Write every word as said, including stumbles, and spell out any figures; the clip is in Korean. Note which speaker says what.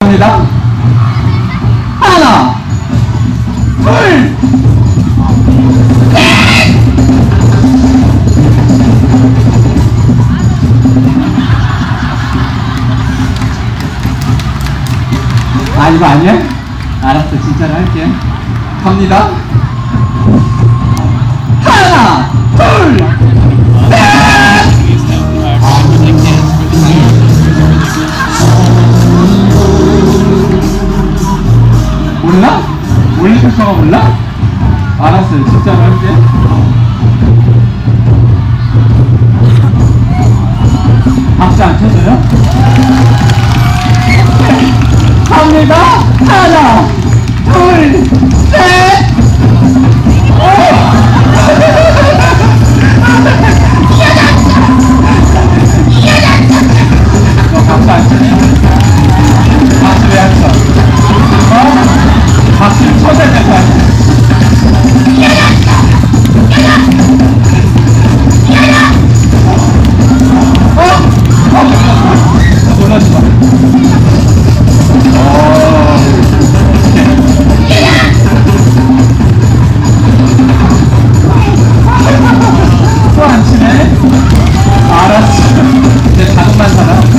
Speaker 1: 갑니다. 하나, 둘, 셋! 아, 이거 아니야? 알았어, 진짜로 할게. 갑니다. 하나, 둘, 셋! 몰라? 올리브영화 몰라? 알았어요, 진짜로 할게. 박수 안 쳐줘요? 갑니다. 하나, 둘, 셋! 너 박수 안 치네? 박수 왜 안 쳐? 어? 박수 쳐야 될 거 아니야? 어? 어? 놀라지 마. 또 안 치네? 알았어. 이제 자동만 살아.